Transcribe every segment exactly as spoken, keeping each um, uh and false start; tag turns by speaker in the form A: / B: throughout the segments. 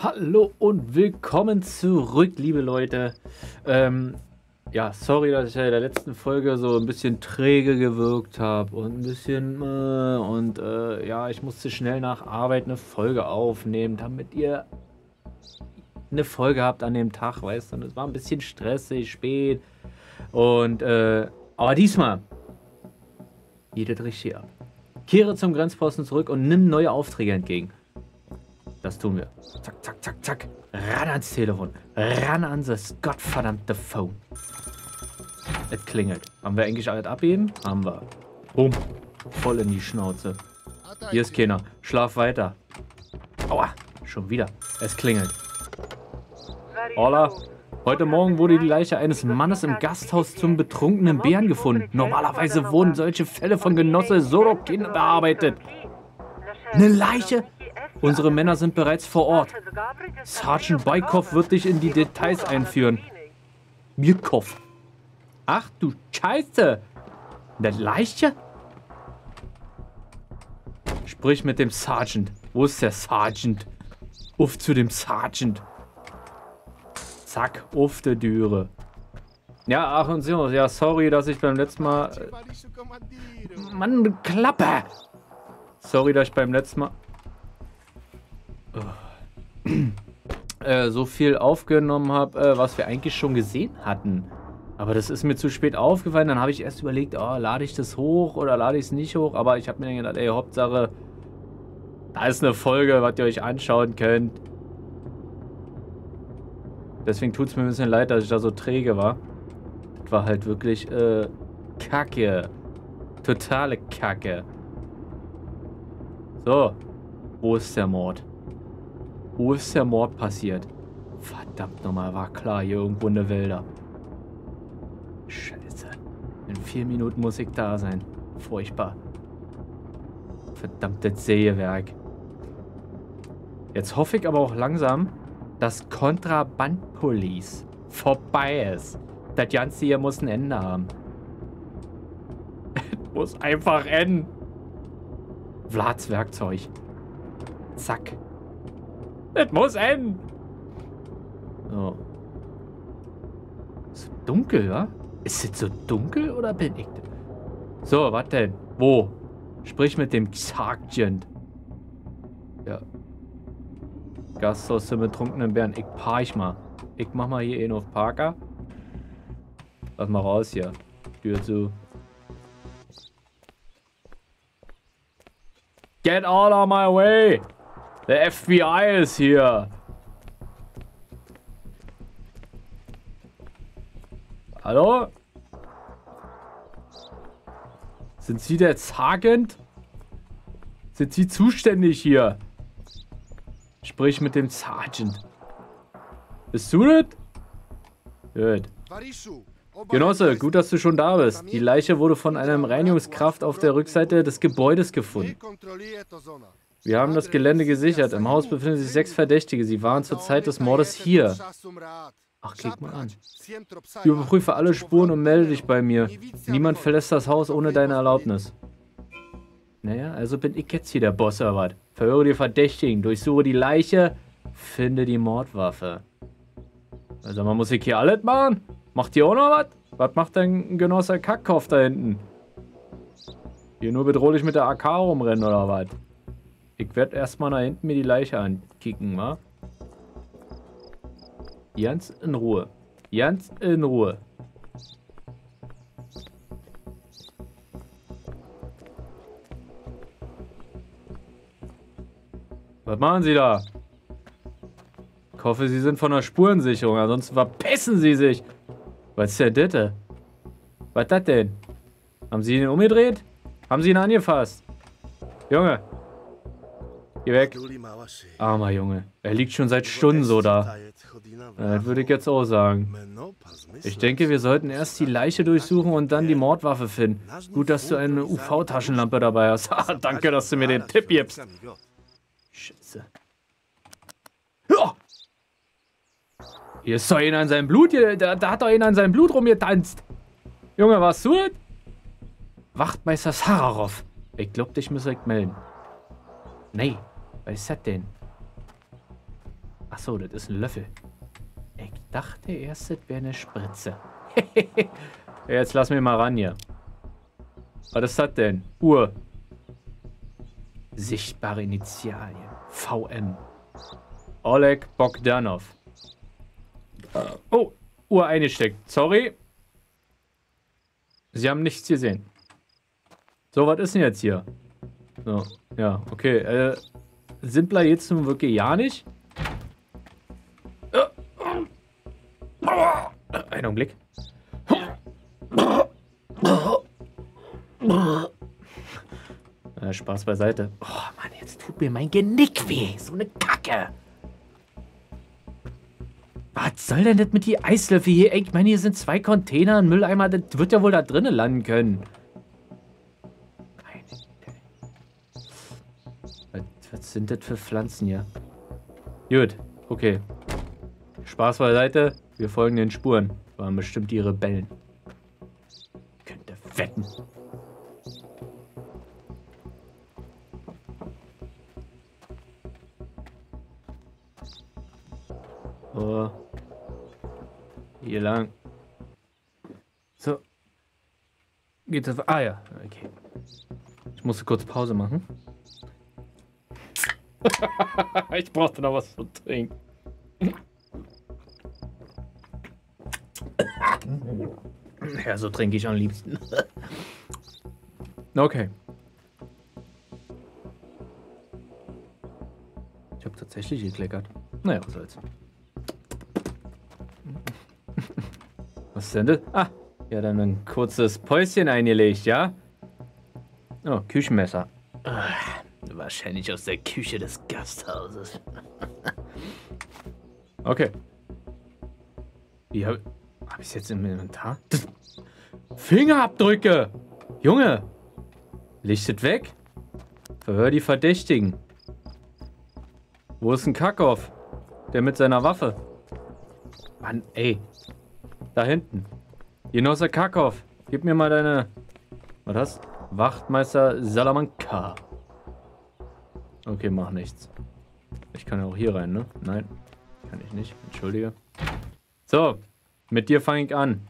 A: Hallo und willkommen zurück, liebe Leute. Ähm, ja, sorry, dass ich in der letzten Folge so ein bisschen träge gewirkt habe und ein bisschen äh, und äh, ja, ich musste schnell nach Arbeit eine Folge aufnehmen, damit ihr eine Folge habt an dem Tag, weißt du. Und es war ein bisschen stressig, spät und äh, aber diesmal geht es richtig ab. Kehre zum Grenzposten zurück und nimm neue Aufträge entgegen. Das tun wir. Zack, zack, zack, zack. Ran ans Telefon. Ran an das gottverdammte Phone. Es klingelt. Haben wir eigentlich alles abheben? Haben wir. Bumm. Voll in die Schnauze. Hier ist keiner. Schlaf weiter. Aua. Schon wieder. Es klingelt. Hola. Heute Morgen wurde die Leiche eines Mannes im Gasthaus zum betrunkenen Bären gefunden. Normalerweise wurden solche Fälle von Genosse Sorokin bearbeitet. Eine Leiche? Unsere Männer sind bereits vor Ort. Sergeant Baikov wird dich in die Details einführen. Bierkopf. Ach du Scheiße. Eine Leiche? Sprich mit dem Sergeant. Wo ist der Sergeant? Uff zu dem Sergeant. Zack, uff de Düre. Ja, ach und so. Ja, sorry, dass ich beim letzten Mal... Mann, Klappe! Sorry, dass ich beim letzten Mal... äh, so viel aufgenommen habe, äh, was wir eigentlich schon gesehen hatten. Aber das ist mir zu spät aufgefallen. Dann habe ich erst überlegt, oh, lade ich das hoch oder lade ich es nicht hoch. Aber ich habe mir dann gedacht, ey, Hauptsache, da ist eine Folge, was ihr euch anschauen könnt. Deswegen tut es mir ein bisschen leid, dass ich da so träge war. Das war halt wirklich, äh, Kacke. Totale Kacke. So, wo ist der Mord? Wo ist der Mord passiert? Verdammt nochmal, war klar, hier irgendwo in der Wälder. Scheiße. In vier Minuten muss ich da sein. Furchtbar. Verdammtes Sägewerk. Jetzt hoffe ich aber auch langsam, dass Kontrabandpolice vorbei ist. Das Ganze hier muss ein Ende haben. Es muss einfach enden. Vlads Werkzeug. Zack. Es muss enden. So. Ist dunkel, wa? Ist es so dunkel oder bin ich das? So, was denn? Wo? Sprich mit dem Sergeant. Ja. Gasthaus zum betrunkenen Bären. Ich paar ich mal. Ich mach mal hier eh auf Parker. Lass mal raus hier. Tür zu. Get out of my way! The F B I ist hier. Hallo? Sind Sie der Sergeant? Sind Sie zuständig hier? Sprich mit dem Sergeant. Bist du das? Gut. Genosse, gut, dass du schon da bist. Die Leiche wurde von einem Reinigungskraft auf der Rückseite des Gebäudes gefunden. Wir haben das Gelände gesichert. Im Haus befinden sich sechs Verdächtige. Sie waren zur Zeit des Mordes hier. Ach, klick mal an. Ich überprüfe alle Spuren und melde dich bei mir. Niemand verlässt das Haus ohne deine Erlaubnis. Naja, also bin ich jetzt hier der Boss, oder was? Verhöre die Verdächtigen, durchsuche die Leiche, finde die Mordwaffe. Also man muss ich hier alles machen? Macht ihr auch noch was? Was macht denn Genosse Kackkopf da hinten? Hier nur bedrohlich mit der A K rumrennen, oder was? Ich werde erstmal nach hinten mir die Leiche ankicken, wa? Ganz in Ruhe. Ganz in Ruhe. Was machen Sie da? Ich hoffe, Sie sind von der Spurensicherung, ansonsten verpissen Sie sich. Was ist denn das? Was ist das denn? Haben Sie ihn umgedreht? Haben Sie ihn angefasst? Junge. Geh weg. Armer Junge. Er liegt schon seit Stunden so da. Das würde ich jetzt auch sagen. Ich denke, wir sollten erst die Leiche durchsuchen und dann die Mordwaffe finden. Gut, dass du eine U V-Taschenlampe dabei hast. Danke, dass du mir den Tipp gibst. Scheiße. Ja. Hier ist doch einer in seinem Blut. Hier, da, da hat doch einer in seinem Blut rumgetanzt. Junge, warst du das? Wachtmeister Sararov. Ich glaub, dich muss ich melden. Nee, was ist das denn? Achso, das ist ein Löffel. Ich dachte erst, das wäre eine Spritze. Jetzt lass mich mal ran hier. Was ist das denn? Uhr. Sichtbare Initialien. V M. Oleg Bogdanov. Oh, Uhr eingesteckt. Sorry. Sie haben nichts gesehen. So, was ist denn jetzt hier? So, ja, okay. Äh, simpler geht's nun wirklich ja nicht. Einen Augenblick. Äh, Spaß beiseite. Oh Mann, jetzt tut mir mein Genick weh. So eine Kacke. Was soll denn das mit die Eislöffel hier? Ey, ich meine, hier sind zwei Container, ein Mülleimer. Das wird ja wohl da drinnen landen können. Was, was sind das für Pflanzen hier? Gut, okay. Spaß beiseite. Wir folgen den Spuren. Waren bestimmt die Rebellen. Ich könnte wetten. Oh. Hier lang. So. Geht das? Ah ja, okay. Ich musste kurz Pause machen. Ich brauchte noch was zu trinken. Ja, so trinke ich am liebsten. Okay. Ich habe tatsächlich gekleckert. Naja, was soll's. Was ist denn das? Ah, ja, dann ein kurzes Päuschen eingelegt, ja? Oh, Küchenmesser. Ach, wahrscheinlich aus der Küche des Gasthauses. Okay. Wie habe hab ich es jetzt im Inventar? Fingerabdrücke! Junge! Lichtet weg. Verhör die Verdächtigen. Wo ist ein Kackoff? Der mit seiner Waffe. Mann, ey. Da hinten. Genosse Kackoff. Gib mir mal deine... Was hast du? Wachtmeister Salamanca. Okay, mach nichts. Ich kann ja auch hier rein, ne? Nein. Kann ich nicht. Entschuldige. So. Mit dir fange ich an.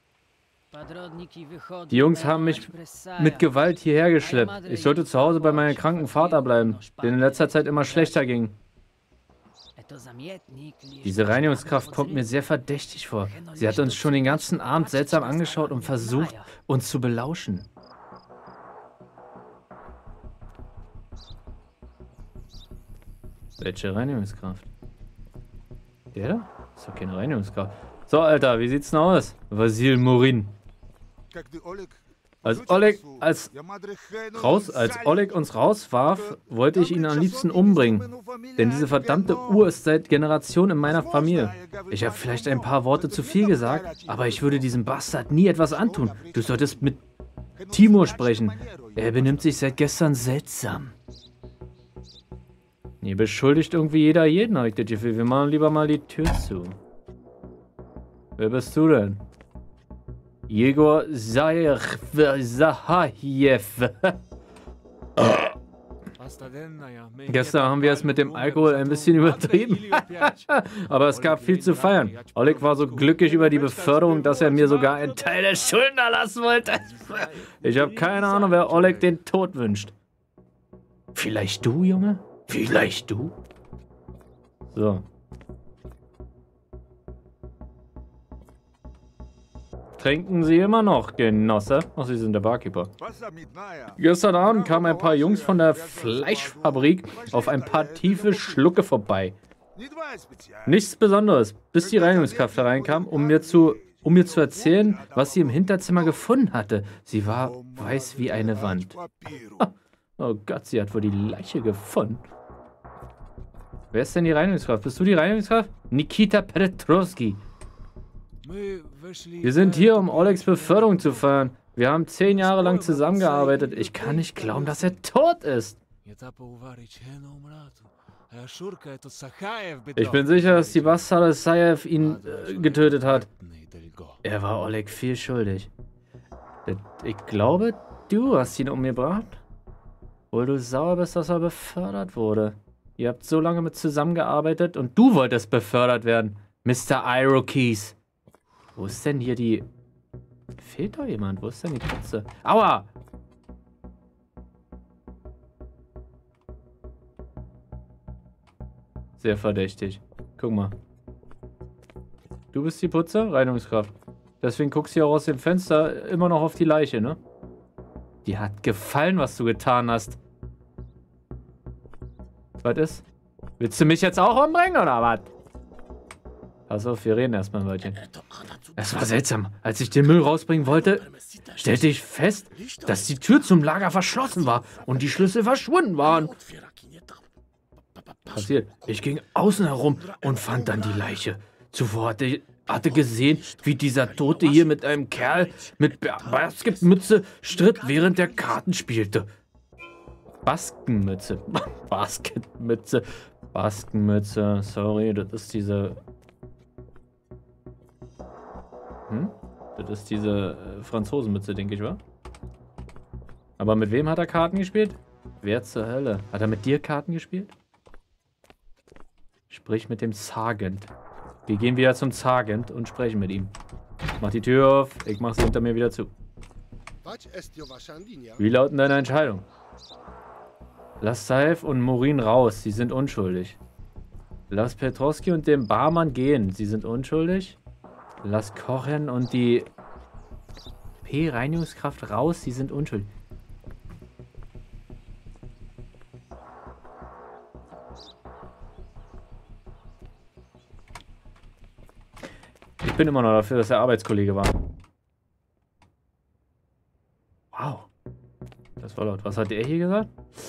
A: Die Jungs haben mich mit Gewalt hierher geschleppt. Ich sollte zu Hause bei meinem kranken Vater bleiben, der in letzter Zeit immer schlechter ging. Diese Reinigungskraft kommt mir sehr verdächtig vor. Sie hat uns schon den ganzen Abend seltsam angeschaut und versucht, uns zu belauschen. Welche Reinigungskraft? Der da? Ist doch keine Reinigungskraft. So, Alter, wie sieht's denn aus? Vasil Morin. Als Oleg, als, raus, als Oleg uns rauswarf, wollte ich ihn am liebsten umbringen. Denn diese verdammte Uhr ist seit Generationen in meiner Familie. Ich habe vielleicht ein paar Worte zu viel gesagt, aber ich würde diesem Bastard nie etwas antun. Du solltest mit Timur sprechen. Er benimmt sich seit gestern seltsam. Hier beschuldigt irgendwie jeder jeden, habe ich das Gefühl. Wir machen lieber mal die Tür zu. Wer bist du denn? Jegor Zahajew. Gestern haben wir es mit dem Alkohol ein bisschen übertrieben. Aber es gab viel zu feiern. Oleg war so glücklich über die Beförderung, dass er mir sogar einen Teil der Schulden erlassen wollte. Ich habe keine Ahnung, wer Oleg den Tod wünscht. Vielleicht du, Junge? Vielleicht du? So. Trinken Sie immer noch, Genosse? Ach, Sie sind der Barkeeper. Gestern Abend kamen ein paar Jungs von der Fleischfabrik auf ein paar tiefe Schlucke vorbei. Nichts Besonderes, bis die Reinigungskraft hereinkam, um mir zu, um mir zu erzählen, was sie im Hinterzimmer gefunden hatte. Sie war weiß wie eine Wand. Oh Gott, sie hat wohl die Leiche gefunden. Wer ist denn die Reinigungskraft? Bist du die Reinigungskraft? Nikita Petrovsky. Wir sind hier, um Olegs Beförderung zu feiern. Wir haben zehn Jahre lang zusammengearbeitet. Ich kann nicht glauben, dass er tot ist. Ich bin sicher, dass die Bastarde Zahajew ihn äh, getötet hat. Er war Oleg viel schuldig. Ich glaube, du hast ihn umgebracht. Obwohl du sauer bist, dass er befördert wurde. Ihr habt so lange mit zusammengearbeitet und du wolltest befördert werden, Mister Irokees. Wo ist denn hier die... Fehlt doch jemand. Wo ist denn die Katze? Aua! Sehr verdächtig. Guck mal. Du bist die Putze? Reinigungskraft. Deswegen guckst du hier auch aus dem Fenster immer noch auf die Leiche, ne? Die hat gefallen, was du getan hast. Was ist? Willst du mich jetzt auch umbringen, oder was? Pass auf, wir reden erstmal ein Wörtchen. Es war seltsam. Als ich den Müll rausbringen wollte, stellte ich fest, dass die Tür zum Lager verschlossen war und die Schlüssel verschwunden waren. Passiert. Ich ging außen herum und fand dann die Leiche. Zuvor hatte ich hatte gesehen, wie dieser Tote hier mit einem Kerl mit Basketmütze stritt, während der Karten spielte. Baskenmütze. Basketmütze. Baskenmütze. Sorry, das ist diese... Hm? Das ist diese äh, Franzosenmütze, denke ich, wa? Aber mit wem hat er Karten gespielt? Wer zur Hölle? Hat er mit dir Karten gespielt? Sprich mit dem Sergeant. Wir gehen wieder zum Sergeant und sprechen mit ihm. Mach die Tür auf, ich mach sie hinter mir wieder zu. Wie lauten deine Entscheidung? Lass Saif und Morin raus, sie sind unschuldig. Lass Petrowski und den Barmann gehen, sie sind unschuldig. Lass Kochen und die P-Reinigungskraft raus, sie sind unschuldig. Ich bin immer noch dafür, dass er Arbeitskollege war. Wow. Das war laut. Was hat er hier gesagt?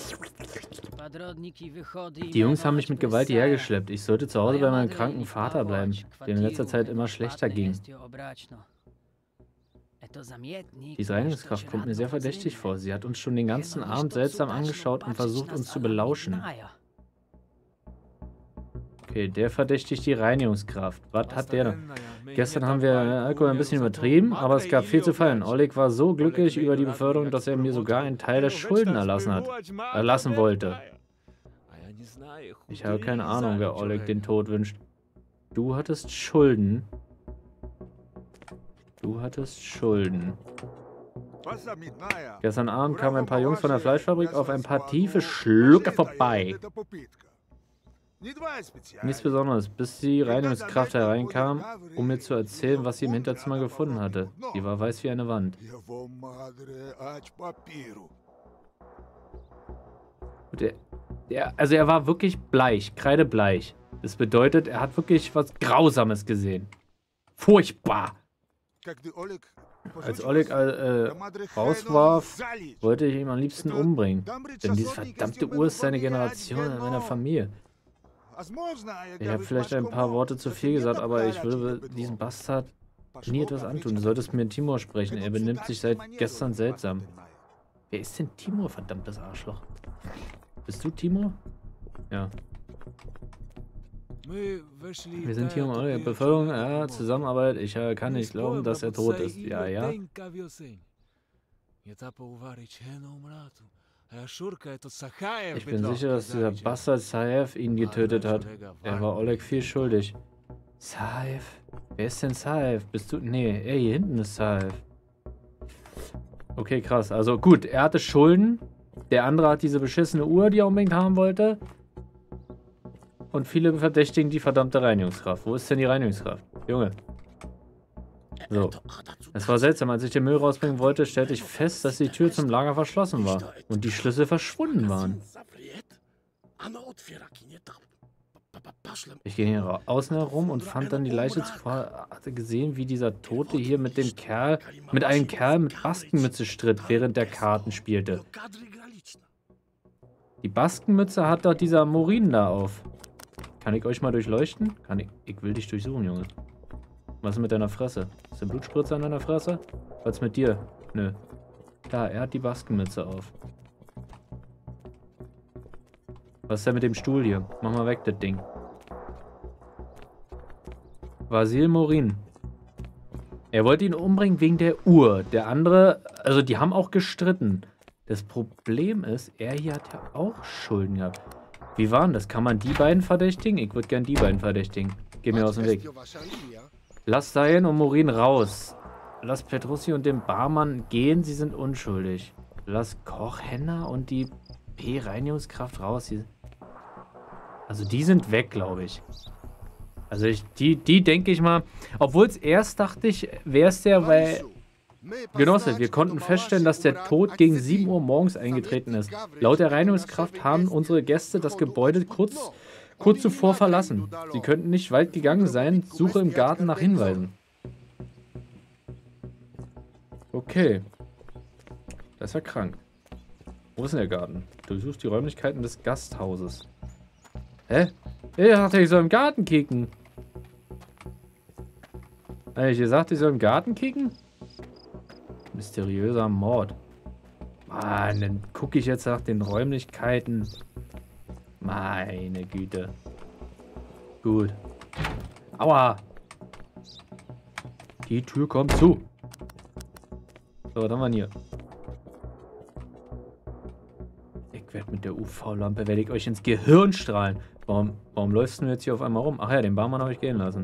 A: Die Jungs haben mich mit Gewalt hierher geschleppt. Ich sollte zu Hause bei meinem kranken Vater bleiben, dem in letzter Zeit immer schlechter ging. Diese Reinigungskraft kommt mir sehr verdächtig vor. Sie hat uns schon den ganzen Abend seltsam angeschaut und versucht, uns zu belauschen. Okay, der verdächtigt die Reinigungskraft. Was hat der da? Gestern haben wir Alkohol ein bisschen übertrieben, aber es gab viel zu feiern. Oleg war so glücklich über die Beförderung, dass er mir sogar einen Teil der Schulden erlassen hat. Erlassen wollte. Ich habe keine Ahnung, wer Oleg den Tod wünscht. Du hattest Schulden. Du hattest Schulden. Gestern Abend kamen ein paar Jungs von der Fleischfabrik auf ein paar tiefe Schlucke vorbei. Nichts Besonderes, bis die Reinigungskraft hereinkam, um mir zu erzählen, was sie im Hinterzimmer gefunden hatte. Sie war weiß wie eine Wand. Der, der, also er war wirklich bleich, kreidebleich. Das bedeutet, er hat wirklich was Grausames gesehen. Furchtbar. Als Oleg äh, rauswarf, wollte ich ihn am liebsten umbringen. Denn diese verdammte Uhr ist seine Generation in meiner Familie. Ich habe vielleicht ein paar Worte zu viel gesagt, aber ich würde diesem Bastard nie etwas antun. Du solltest mit Timur sprechen. Er benimmt sich seit gestern seltsam. Wer ist denn Timur, verdammtes Arschloch? Bist du Timur? Ja. Wir sind hier um eure Beförderung, ja, Zusammenarbeit. Ich äh, kann nicht glauben, dass er tot ist. Ja, ja. Ich bin sicher, dass dieser Bastard Saif ihn getötet hat. Er war Oleg viel schuldig. Saif? Wer ist denn Saif? Bist du... Nee, er hier hinten ist Saif. Okay, krass. Also gut, er hatte Schulden. Der andere hat diese beschissene Uhr, die er unbedingt haben wollte. Und viele verdächtigen die verdammte Reinigungskraft. Wo ist denn die Reinigungskraft? Junge. So. Es war seltsam, als ich den Müll rausbringen wollte, stellte ich fest, dass die Tür zum Lager verschlossen war und die Schlüssel verschwunden waren. Ich ging hier außen herum und fand dann die Leiche zuvor, hatte gesehen, wie dieser Tote hier mit dem Kerl, mit einem Kerl mit Baskenmütze stritt, während der Karten spielte. Die Baskenmütze hat doch dieser Morin da auf. Kann ich euch mal durchleuchten? Kann ich? Ich will dich durchsuchen, Junge. Was ist mit deiner Fresse? Ist der Blutspritzer an deiner Fresse? Was ist mit dir? Nö. Da, er hat die Baskenmütze auf. Was ist denn mit dem Stuhl hier? Mach mal weg, das Ding. Vasil Morin. Er wollte ihn umbringen wegen der Uhr. Der andere, also die haben auch gestritten. Das Problem ist, er hier hat ja auch Schulden gehabt. Wie waren das? Kann man die beiden verdächtigen? Ich würde gern die beiden verdächtigen. Geh mir aus dem Weg. Lass Sayen und Morin raus. Lass Petrussi und den Barmann gehen, sie sind unschuldig. Lass Koch, Henner und die P-Reinigungskraft raus. Sie also die sind weg, glaube ich. Also ich, die, die denke ich mal, obwohl es erst dachte ich, wäre es der, weil... Genosse, wir konnten feststellen, dass der Tod gegen sieben Uhr morgens eingetreten ist. Laut der Reinigungskraft haben unsere Gäste das Gebäude kurz, kurz zuvor verlassen. Sie könnten nicht weit gegangen sein. Suche im Garten nach Hinweisen. Okay. Das ist ja krank. Wo ist denn der Garten? Du suchst die Räumlichkeiten des Gasthauses. Hä? Ich dachte, ich soll im Garten kicken. Habe ich gesagt, ich soll im Garten kicken? Mysteriöser Mord. Mann, dann gucke ich jetzt nach den Räumlichkeiten. Meine Güte. Gut. Aua. Die Tür kommt zu. So, was haben wir denn hier? Ich werde mit der U V-Lampe, werde ich euch ins Gehirn strahlen. Warum, warum läufst du jetzt hier auf einmal rum? Ach ja, den Barmann habe ich gehen lassen.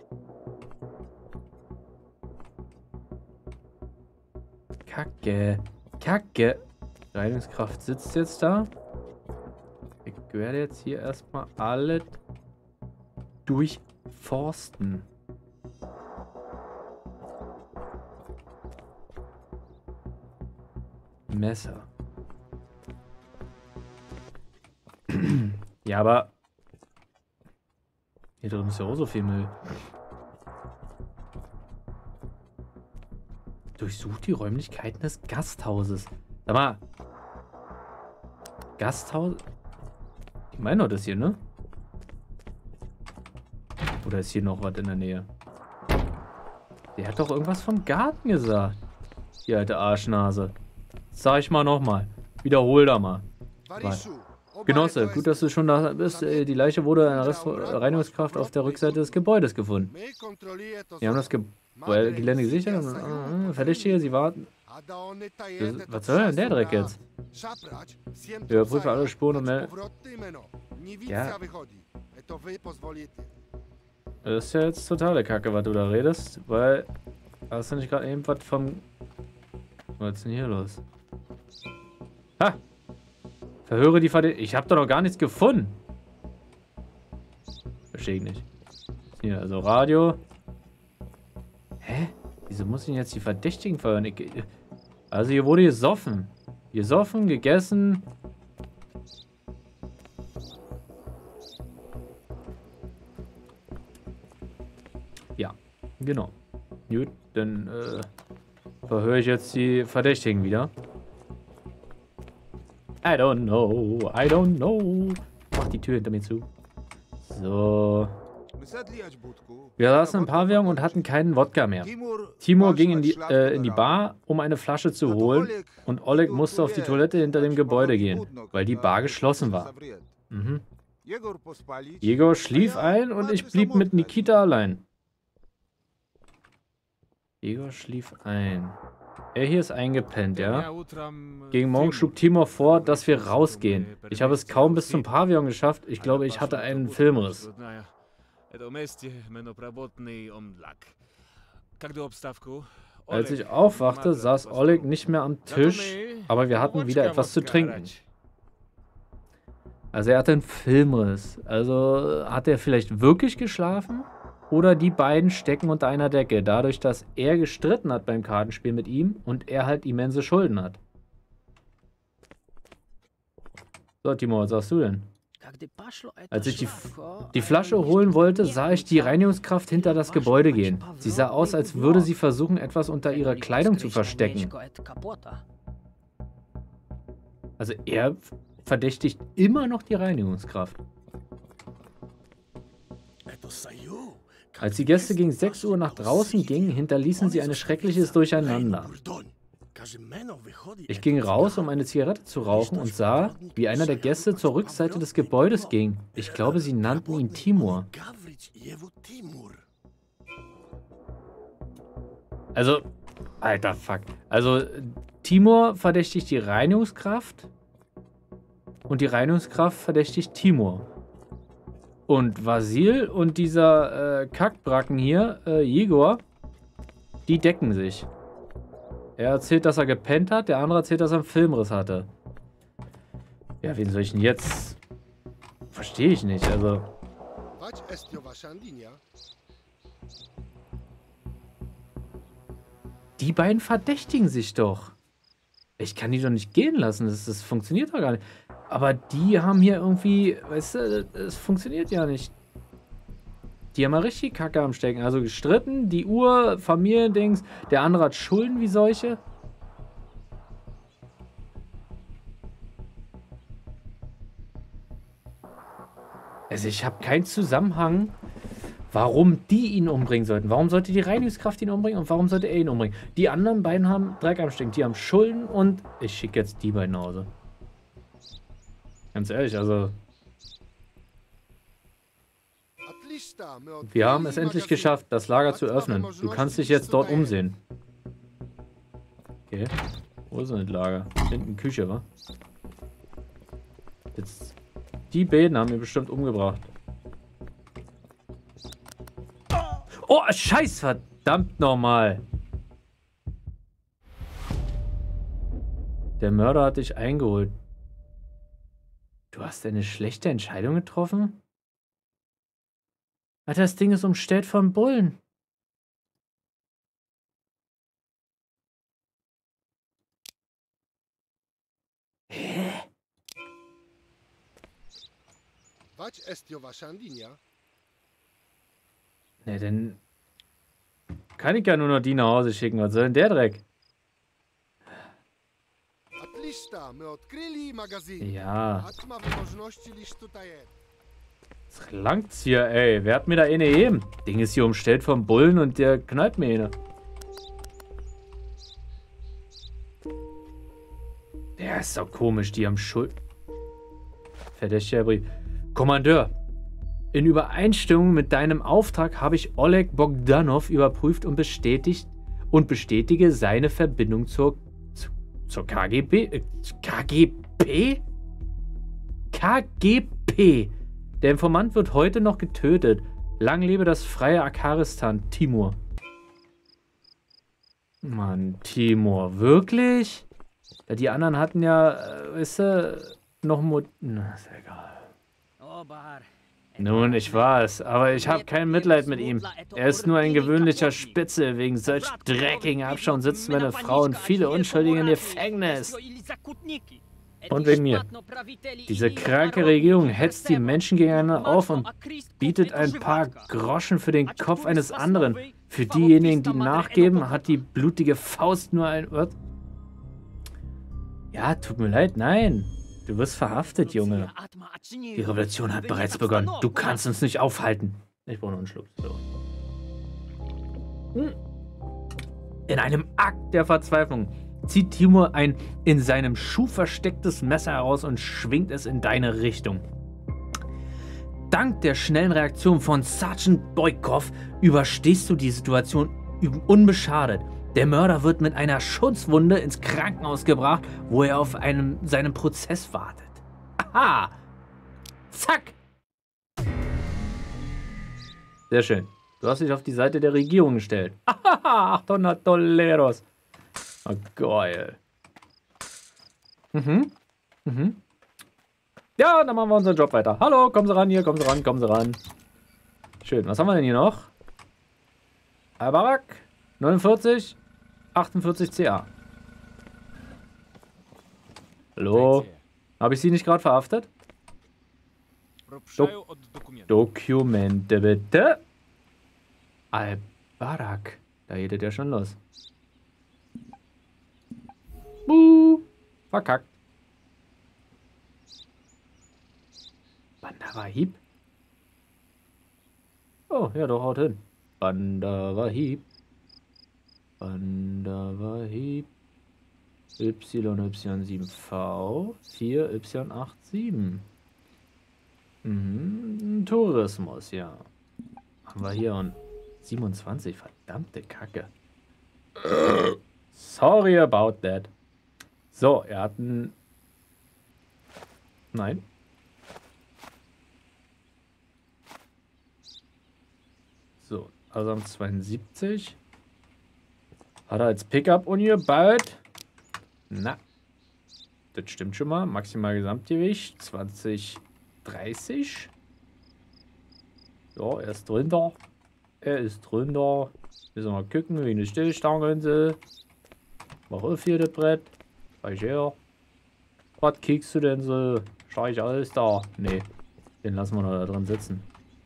A: Kacke. Kacke. Reinigungskraft sitzt jetzt da. Ich werde jetzt hier erstmal alle durchforsten. Messer. Ja, aber hier drin ist ja auch so viel Müll. Durchsucht die Räumlichkeiten des Gasthauses. Sag mal. Gasthaus? Ich meine doch das hier, ne? Oder ist hier noch was in der Nähe? Der hat doch irgendwas vom Garten gesagt. Die alte Arschnase. Sag ich mal nochmal. Wiederhol da mal. Was? Genosse, gut, dass du schon da bist. Die Leiche wurde in einer Reinigungskraft auf der Rückseite des Gebäudes gefunden. Wir haben das Ge Gelände gesichert. Und, äh, Verdächtige, sie warten. Was soll denn der Dreck jetzt? Wir überprüfen alle Spuren und melden. Ja. Das ist ja jetzt totale Kacke, was du da redest, weil. Hast du nicht gerade eben was vom. Was ist denn hier los? Ha! Verhöre die Verdächtigen. Ich habe doch noch gar nichts gefunden. Verstehe ich nicht. Hier, also Radio. Hä? Wieso muss ich jetzt die Verdächtigen verhören? Ich, also hier wurde gesoffen. Gesoffen, gegessen. Ja, genau. Gut, dann äh, verhöre ich jetzt die Verdächtigen wieder. I don't know, I don't know. Mach die Tür hinter mir zu. So. Wir saßen im Pavillon und hatten keinen Wodka mehr. Timur ging in die, äh, in die Bar, um eine Flasche zu holen, und Oleg musste auf die Toilette hinter dem Gebäude gehen, weil die Bar geschlossen war. Mhm. Jegor schlief ein und ich blieb mit Nikita allein. Jegor schlief ein. Er hier ist eingepennt, ja? Gegen Morgen schlug Timur vor, dass wir rausgehen. Ich habe es kaum bis zum Pavillon geschafft. Ich glaube, ich hatte einen Filmriss. Als ich aufwachte, saß Oleg nicht mehr am Tisch, aber wir hatten wieder etwas zu trinken. Also er hatte einen Filmriss. Also hat er vielleicht wirklich geschlafen? Oder die beiden stecken unter einer Decke, dadurch, dass er gestritten hat beim Kartenspiel mit ihm und er halt immense Schulden hat. So, Timur, was sagst du denn? Als ich die, die Flasche holen wollte, sah ich die Reinigungskraft hinter das Gebäude gehen. Sie sah aus, als würde sie versuchen, etwas unter ihrer Kleidung zu verstecken. Also er verdächtigt immer noch die Reinigungskraft. Als die Gäste gegen sechs Uhr nach draußen gingen, hinterließen sie ein schreckliches Durcheinander. Ich ging raus, um eine Zigarette zu rauchen, und sah, wie einer der Gäste zur Rückseite des Gebäudes ging. Ich glaube, sie nannten ihn Timur. Also, alter Fuck. Also, Timur verdächtigt die Reinigungskraft. Und die Reinigungskraft verdächtigt Timur. Und Vasil und dieser äh, Kackbracken hier, äh, Jegor, die decken sich. Er erzählt, dass er gepennt hat, der andere erzählt, dass er einen Filmriss hatte. Ja, wen soll ich denn jetzt... Verstehe ich nicht, also... Die beiden verdächtigen sich doch. Ich kann die doch nicht gehen lassen, das, das funktioniert doch gar nicht. Aber die haben hier irgendwie, weißt du, es funktioniert ja nicht. Die haben mal richtig Kacke am Stecken. Also gestritten, die Uhr, Familiendings, der andere hat Schulden wie solche. Also ich habe keinen Zusammenhang, warum die ihn umbringen sollten. Warum sollte die Reinigungskraft ihn umbringen und warum sollte er ihn umbringen? Die anderen beiden haben Dreck am Stecken. Die haben Schulden und ich schicke jetzt die beiden nach Hause. Ganz ehrlich, also... Wir haben es endlich geschafft, das Lager zu öffnen. Du kannst dich jetzt dort umsehen. Okay. Wo ist denn das Lager? Hinten Küche, wa? Jetzt... Die beiden haben wir bestimmt umgebracht. Oh, scheiß, verdammt nochmal. Der Mörder hat dich eingeholt. Du hast eine schlechte Entscheidung getroffen? Alter, das Ding ist umstellt von Bullen. Hä? Ne, dann kann ich ja nur noch die nach Hause schicken. Was soll denn der Dreck? Ja. Was langt's hier, ey? Wer hat mir da eine eben? Ding ist hier umstellt vom Bullen und der knallt mir eine. Der ist doch komisch, die haben Schuld. Verdächtiger Brief. Kommandeur, in Übereinstimmung mit deinem Auftrag habe ich Oleg Bogdanov überprüft und bestätigt und bestätige seine Verbindung zur, zu, zur K G B. Äh, K G B? K G P. Der Informant wird heute noch getötet. Lang lebe das freie Akaristan, Timur. Mann, Timur, wirklich? Ja, die anderen hatten ja, äh, weißt du, noch Mo... Na, ist egal. Nun, ich weiß, aber ich habe kein Mitleid mit ihm. Er ist nur ein gewöhnlicher Spitzel. Wegen solch dreckigen Abschauen sitzen meine Frau und viele Unschuldige im Gefängnis. Und wegen mir. Diese kranke Regierung hetzt die Menschen gegeneinander auf und bietet ein paar Groschen für den Kopf eines anderen. Für diejenigen, die nachgeben, hat die blutige Faust nur ein... Was? Ja, tut mir leid, nein. Du wirst verhaftet, Junge. Die Revolution hat bereits begonnen. Du kannst uns nicht aufhalten. Ich brauche noch einen Schluck. So. Hm. In einem Akt der Verzweiflung zieht Timur ein in seinem Schuh verstecktes Messer heraus und schwingt es in deine Richtung. Dank der schnellen Reaktion von Sergeant Boykov überstehst du die Situation unbeschadet. Der Mörder wird mit einer Schusswunde ins Krankenhaus gebracht, wo er auf einem, seinen Prozess wartet. Aha! Zack! Sehr schön. Du hast dich auf die Seite der Regierung gestellt. Aha! achthundert Doleros. Oh, geil. Mhm. Mhm. Ja, dann machen wir unseren Job weiter. Hallo, kommen Sie ran hier, kommen Sie ran, kommen Sie ran. Schön. Was haben wir denn hier noch? Albarak. neunundvierzig, achtundvierzig C A. Hallo? Habe ich Sie nicht gerade verhaftet? Do Dokumente bitte. Albarak. Da geht ja schon los. Buh. Verkackt. Bandar-Wahib? Oh, ja, doch, haut hin. Bandar-Wahib. Bandar-Wahib. Y Y sieben V vier Y acht sieben. Mhm, Tourismus, ja. Haben wir hier und siebenundzwanzig, verdammte Kacke. Sorry about that. So, er hat einen Nein. So, also am zweiundsiebzig. Hat er als Pickup umgebaut. Na. Das stimmt schon mal. Maximal Gesamtgewicht zwanzig, dreißig. Ja, er ist drin da. Er ist drin da. Müssen wir mal gucken, wie eine Stillstange so. Mach auf hier das Brett. Reich her. Was kickst du denn so? Schau ich alles da? Nee. Den lassen wir noch da drin sitzen.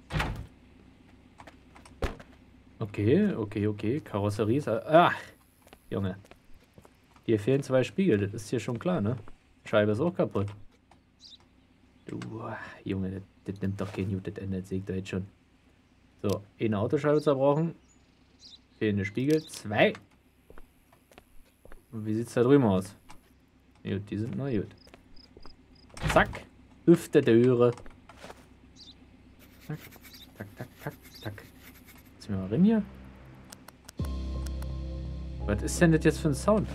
A: Okay, okay, okay. Karosserie ist... Ach! Junge. Hier fehlen zwei Spiegel. Das ist hier schon klar, ne? Scheibe ist auch kaputt. Du, Junge, das, das nimmt doch kein gutes Ende. Das sehe ich da jetzt schon. So, eine Autoscheibe zerbrochen. Fehlende Spiegel. Zwei. Und wie sieht es da drüben aus? Gut, die sind noch gut. Zack. Hüfte der Türe. Zack, tack, tack, tack, tack. Lass mich mal rein hier. Was ist denn das jetzt für ein Sound?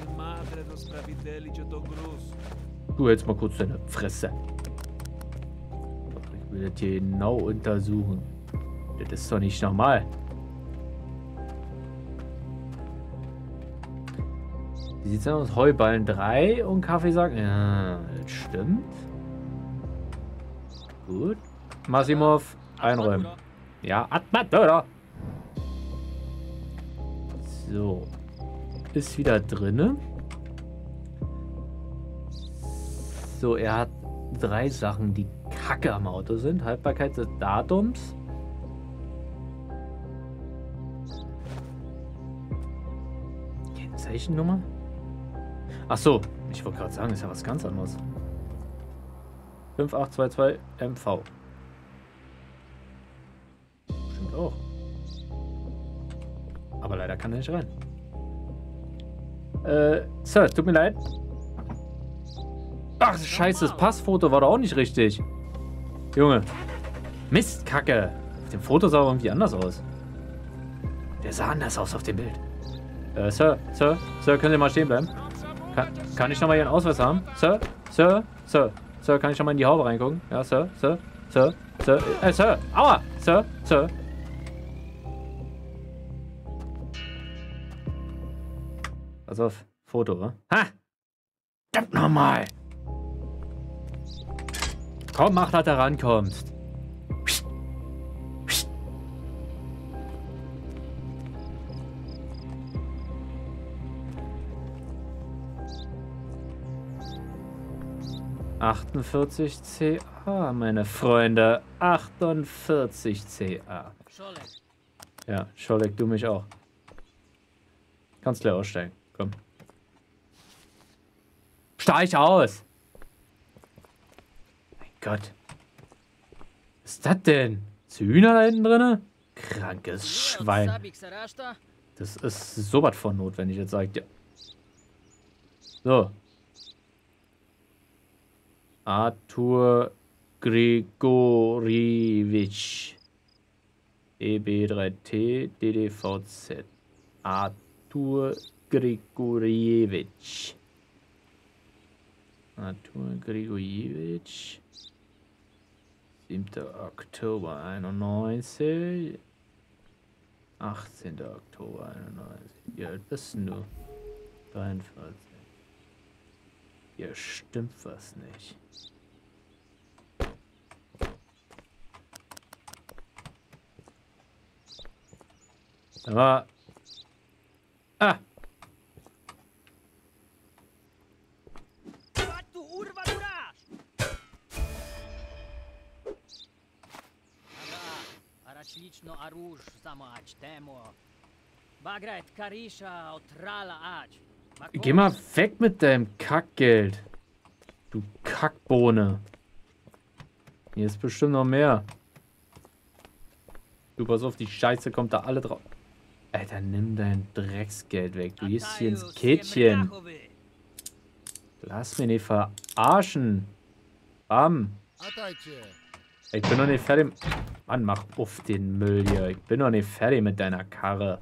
A: Du hältst mal kurz deine Fresse. Ich will das hier genau untersuchen. Das ist doch nicht normal. Wie sieht es denn aus? Heuballen drei und Kaffeesack? Ja, das stimmt. Gut. Massimov, einräumen. Ja, Atmat, oder? So. Ist wieder drinne. So, er hat drei Sachen, die Kacke am Auto sind. Haltbarkeit des Datums. Kennzeichennummer? Ach so, ich wollte gerade sagen, ist ja was ganz anderes. fünf acht zwei zwei M V. Stimmt auch. Aber leider kann er nicht rein. Äh, Sir, tut mir leid. Ach, scheiße, das Passfoto war doch auch nicht richtig. Junge. Mist, Kacke. Auf dem Foto sah er irgendwie anders aus. Der sah anders aus auf dem Bild. Äh, Sir, Sir, Sir, können Sie mal stehen bleiben? Kann, kann ich nochmal Ihren Ausweis haben? Sir, Sir, Sir, Sir, kann ich nochmal in die Haube reingucken? Ja, Sir, Sir, Sir, Sir, äh, Sir, aua, Sir, Sir. Pass auf, Foto, wa? Ha! Verdammt nochmal! Komm, mach, dass du rankommst. achtundvierzig C A, meine Freunde. achtundvierzig C A. Ja, Scholek, du mich auch. Kannst gleich aussteigen. Komm. Steig aus! Mein Gott. Was ist das denn? Ist Hühner da hinten drin? Krankes Schwein. Das ist so was von notwendig, jetzt sag ich dir. So. Artur Grigoriewicz. E B drei T D D V Z. Artur Grigoriewicz. Artur Grigoriewicz. siebter Oktober einundneunzig. achtzehnter Oktober einundneunzig. Wie alt bist du? dreiundvierzig. Hier stimmt was nicht. Aber... Ah! Geh mal weg mit deinem Kackgeld. Du Kackbohne. Hier ist bestimmt noch mehr. Du, pass auf, die Scheiße kommt da alle drauf. Alter, nimm dein Drecksgeld weg. Du gehst hier ins Kittchen. Lass mich nicht verarschen. Bam. Ich bin noch nicht fertig. Mann, mach auf den Müll hier. Ich bin noch nicht fertig mit deiner Karre.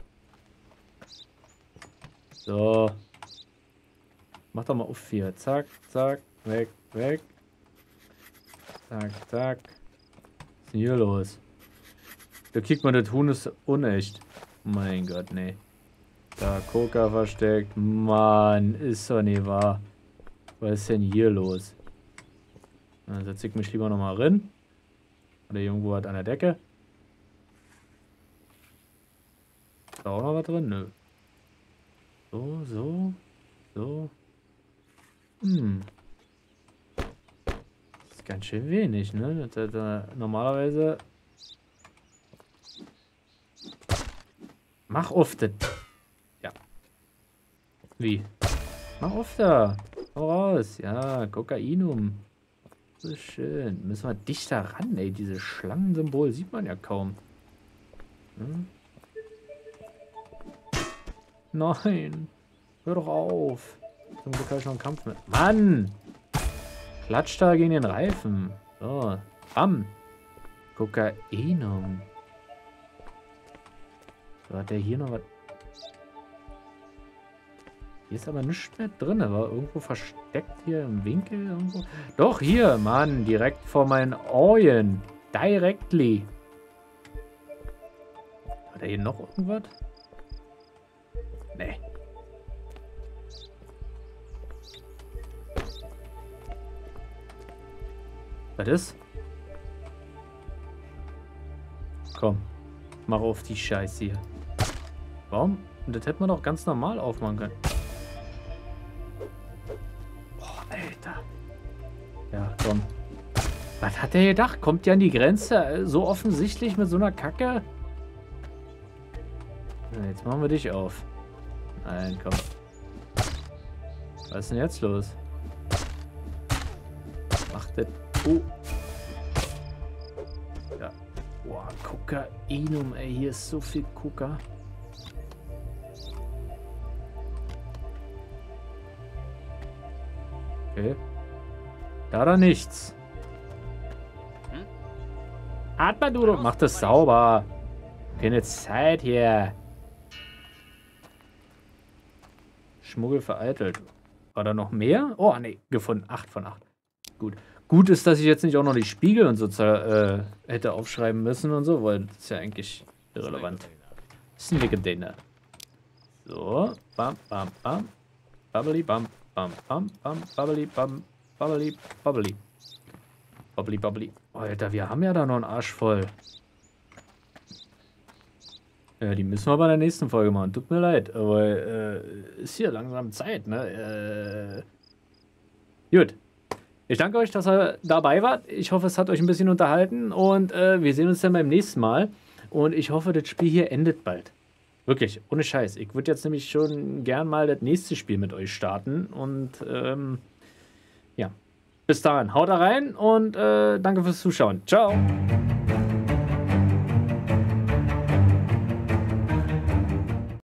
A: So. Mach doch mal auf hier. Zack, zack. Weg, weg. Zack, zack. Was ist denn hier los? Da kriegt man, das Huhn ist unecht. Mein Gott, nee. Da, Coca versteckt. Mann, ist doch nicht wahr. Was ist denn hier los? Dann setze ich mich lieber nochmal rein. Oder irgendwo was an der Decke. Ist da auch noch was drin? Nö. So, so, so. Hm. Das ist ganz schön wenig, ne? Das, das, normalerweise... Mach auf das. Ja. Wie? Mach auf da. Hau raus. Ja, Kokainum. So schön. Müssen wir dichter ran, ey. Dieses Schlangensymbol sieht man ja kaum. Hm? Nein. Hör doch auf. Zum Glück habe ich noch einen Kampf mit. Mann! Klatsch da gegen den Reifen. So. Bam. Kokainum. So, hat der hier noch was? Hier ist aber nichts mehr drin. War irgendwo versteckt hier im Winkel irgendwo. Doch, hier, Mann. Direkt vor meinen Augen. Directly. Hat er hier noch irgendwas? Nee. Was ist? Komm. Mach auf die Scheiße hier. Warum? Und das hätte man doch ganz normal aufmachen können. Boah, Alter. Ja, komm. Was hat der gedacht? Kommt ja an die Grenze so offensichtlich mit so einer Kacke? Jetzt machen wir dich auf. Nein, komm. Was ist denn jetzt los? Mach das. Oh. Ja. Boah, Kokainum, ey. Hier ist so viel Coca. Okay. Da da nichts. Hm? Atma, du, mach das sauber. Keine Zeit hier. Schmuggel vereitelt. War da noch mehr? Oh, ne, gefunden. acht von acht. Gut. Gut ist, dass ich jetzt nicht auch noch die Spiegel und so äh, hätte aufschreiben müssen und so, weil das ist ja eigentlich irrelevant. Snake Dinner. So. Bam, bam, bam. Bubbly, bam, bam, bam, bam. Bubbly, bam, bubbly, bubbly. Bubbly, bubbly. Oh, Alter, wir haben ja da noch einen Arsch voll. Ja, die müssen wir bei der nächsten Folge machen. Tut mir leid, aber äh, ist hier langsam Zeit, ne? Äh, gut. Ich danke euch, dass ihr dabei wart. Ich hoffe, es hat euch ein bisschen unterhalten und äh, wir sehen uns dann beim nächsten Mal. Und ich hoffe, das Spiel hier endet bald. Wirklich, ohne Scheiß. Ich würde jetzt nämlich schon gern mal das nächste Spiel mit euch starten. Und ähm, ja, bis dahin, haut da rein und äh, danke fürs Zuschauen. Ciao.